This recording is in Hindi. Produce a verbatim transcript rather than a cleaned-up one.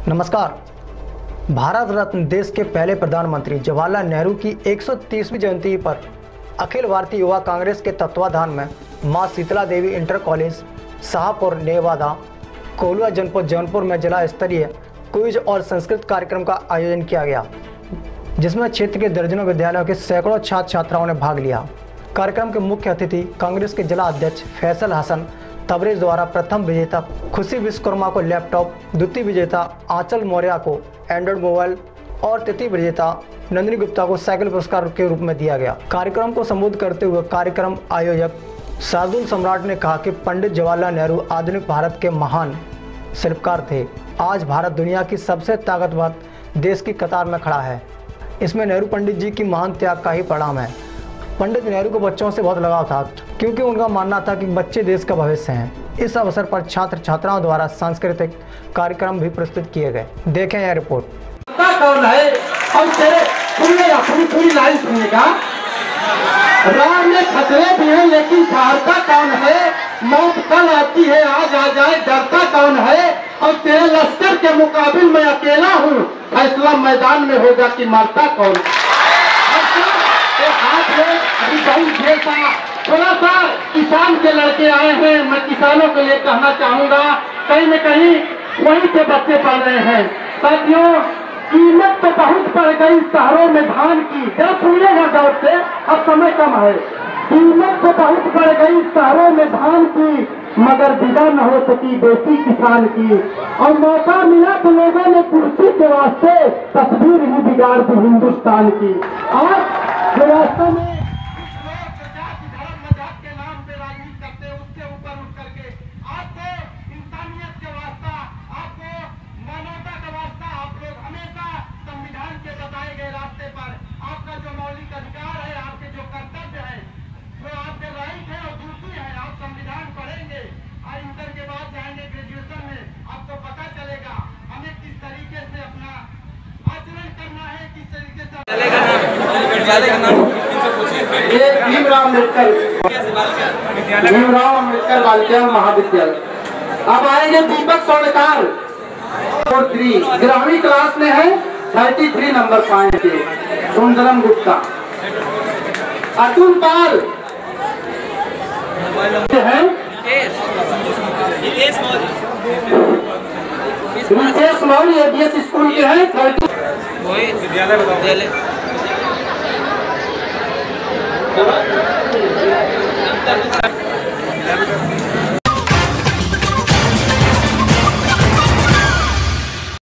नमस्कार। भारत रत्न देश के पहले प्रधानमंत्री जवाहरलाल नेहरू की एक सौ तीसवीं जयंती पर अखिल भारतीय युवा कांग्रेस के तत्वाधान में मां शीतला देवी इंटर कॉलेज शाहपुर नेवादा कोल्हुआ जनपद जौनपुर में जिला स्तरीय क्विज और संस्कृत कार्यक्रम का आयोजन किया गया, जिसमें क्षेत्र के दर्जनों विद्यालयों के सैकड़ों छात्र छात्राओं ने भाग लिया। कार्यक्रम के मुख्य अतिथि कांग्रेस के जिला अध्यक्ष फैसल हसन तबरेज द्वारा प्रथम विजेता खुशी विश्वकर्मा को लैपटॉप, द्वितीय विजेता आंचल मौर्य को एंड्रॉइड मोबाइल और तृतीय विजेता नंदिनी गुप्ता को साइकिल पुरस्कार के रूप में दिया गया। कार्यक्रम को संबोधित करते हुए कार्यक्रम आयोजक शार्दुल सम्राट ने कहा कि पंडित जवाहरलाल नेहरू आधुनिक भारत के महान शिल्पकार थे। आज भारत दुनिया की सबसे ताकतवर देश की कतार में खड़ा है। इसमें नेहरू पंडित जी की महान त्याग का ही परिणाम है। पंडित नेहरू को बच्चों से बहुत लगाव था, क्योंकि उनका मानना था कि बच्चे देश का भविष्य हैं। इस अवसर पर छात्र छात्राओं द्वारा सांस्कृतिक कार्यक्रम भी प्रस्तुत किए गए। देखें यह रिपोर्ट। कौन है और तेरे पूरी अपनी पूरी लाइन सुनेगा। राह में खतरे भी हैं, लेकिन सहारता कौन है। मौत कल आती है, आज आ जाए, डरता कौन है। और तेरे लश्कर के मुकाबिल में अकेला हूँ, फैसला मैदान में होगा कि मरता कौन। थोड़ा सा किसान के लड़के आए हैं, मैं किसानों के लिए कहना चाहूंगा, कहीं न कहीं वहीं से बच्चे पढ़ रहे हैं। साथियों, कीमत तो बहुत बढ़ गई शहरों में धान की, जरा सुनिएगा गौर से, अब समय कम है। कीमत तो बहुत बढ़ गई शहरों में धान की, मगर विदा न हो सकी बेटी किसान की। और मौका मिला तो लोगों ने कुर्सी के वास्ते तस्वीर ही बिगाड़ दी हिंदुस्तान की। आज जो वास्तव में भीमराव अम्बेडकर भीमराव अम्बेडकर बालिका महाविद्यालय। अब आएंगे दीपक स्वर्णकार और थ्री ग्रामीण क्लास में है, थर्टी थ्री नंबर पाएंगे। सुंदरम गुप्ता, अतुल पाल है, रितेश मौर्य एबीएस स्कूल के हैं, थर्टी विद्यालय